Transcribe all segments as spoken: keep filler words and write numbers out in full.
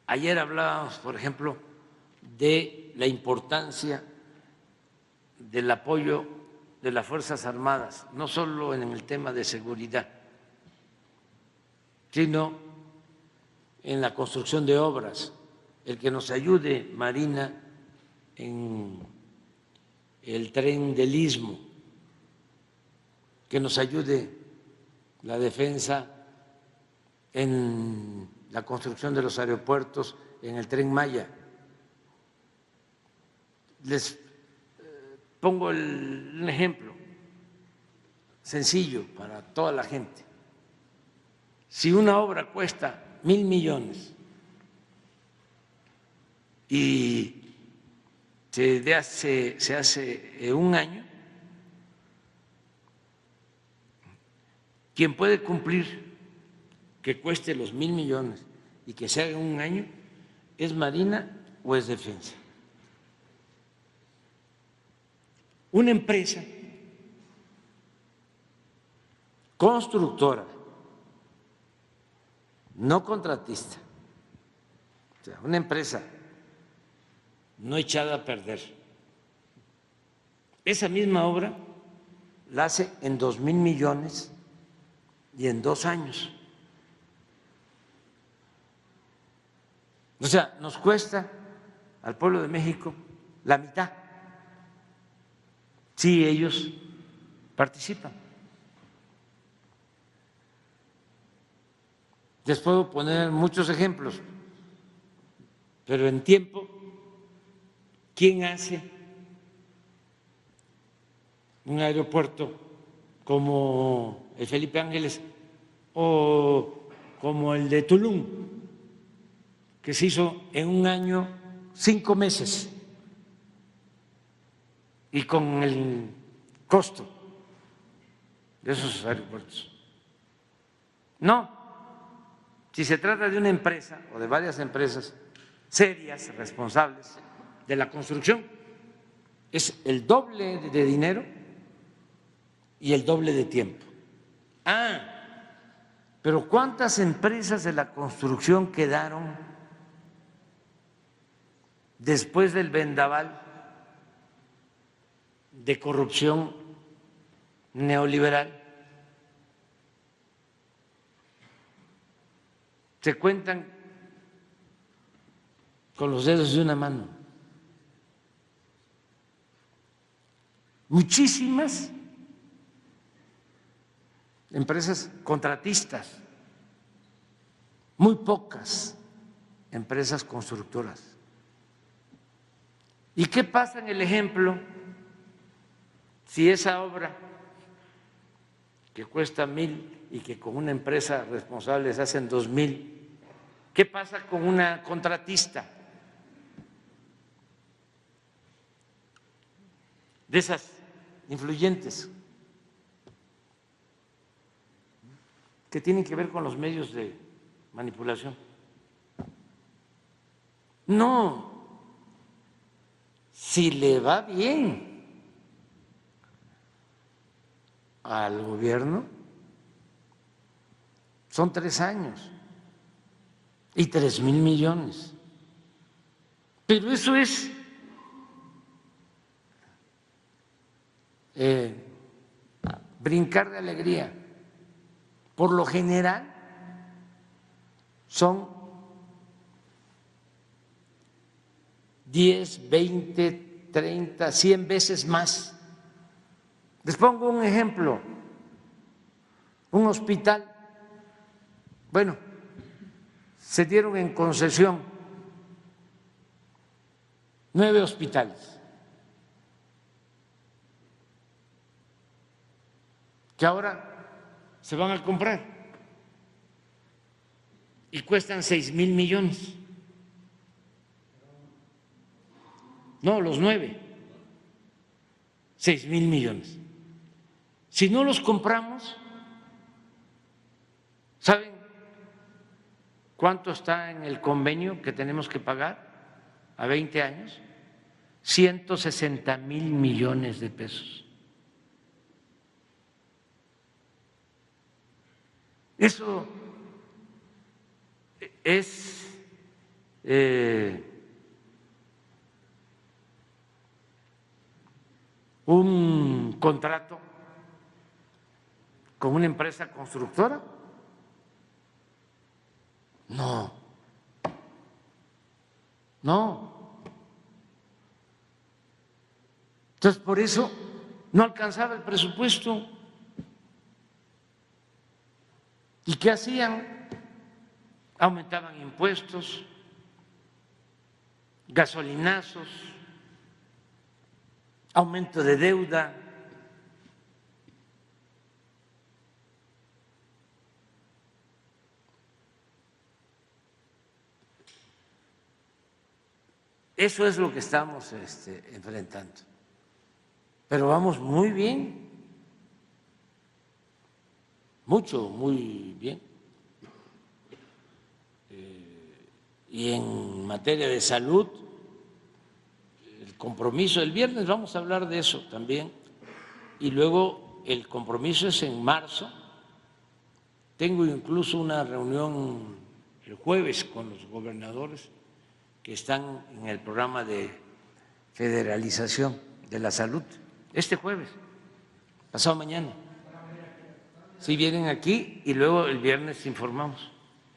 Ayer hablábamos, por ejemplo, de la importancia del apoyo de las Fuerzas Armadas, no solo en el tema de seguridad, sino en la construcción de obras, el que nos ayude Marina en el tren del Istmo, que nos ayude la defensa en la construcción de los aeropuertos, en el Tren Maya. Les pongo el, un ejemplo sencillo para toda la gente. Si una obra cuesta mil millones y se hace, se hace en un año, quien puede cumplir que cueste los mil millones y que se haga en un año es Marina o es Defensa. Una empresa constructora, no contratista, o sea, una empresa no echada a perder, esa misma obra la hace en dos mil millones y en dos años. O sea, nos cuesta al pueblo de México la mitad si ellos participan. Les puedo poner muchos ejemplos, pero en tiempo, ¿quién hace un aeropuerto como el Felipe Ángeles o como el de Tulum, que se hizo en un año, cinco meses, y con el costo de esos aeropuertos? No, si se trata de una empresa o de varias empresas serias, responsables de la construcción, es el doble de dinero y el doble de tiempo. Ah, pero ¿cuántas empresas de la construcción quedaron después del vendaval de corrupción neoliberal? Se cuentan con los dedos de una mano. Muchísimas empresas contratistas, muy pocas empresas constructoras. ¿Y qué pasa en el ejemplo si esa obra que cuesta mil y que con una empresa responsable se hacen dos mil, qué pasa con una contratista de esas influyentes que tienen que ver con los medios de manipulación? No, si le va bien al gobierno, son tres años y tres mil millones. Pero eso es eh, brincar de alegría. Por lo general son diez, veinte, treinta, cien veces más. Les pongo un ejemplo, un hospital. Bueno, se dieron en concesión nueve hospitales que ahora se van a comprar y cuestan seis mil millones. No, los nueve, seis mil millones. Si no los compramos, ¿saben cuánto está en el convenio que tenemos que pagar a veinte años? ciento sesenta mil millones de pesos. Eso es eh, un contrato con una empresa constructora? No, no. Entonces, por eso no alcanzaba el presupuesto. ¿Y qué hacían? Aumentaban impuestos, gasolinazos, aumento de deuda. Eso es lo que estamos este, enfrentando. Pero vamos muy bien, mucho, muy bien. Eh, y en materia de salud, el compromiso, el viernes vamos a hablar de eso también, y luego el compromiso es en marzo. Tengo incluso una reunión el jueves con los gobernadores que están en el programa de federalización de la salud, este jueves, pasado mañana. Si vienen aquí y luego el viernes informamos.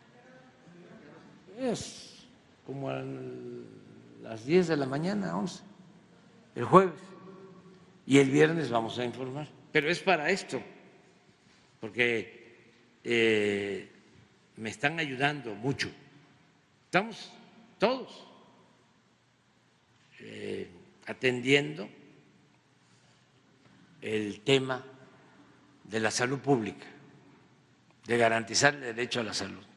Es como a las diez de la mañana, once, el jueves, y el viernes vamos a informar. Pero es para esto, porque eh, me están ayudando mucho. Estamos todos eh, atendiendo el tema de la salud pública, de garantizar el derecho a la salud.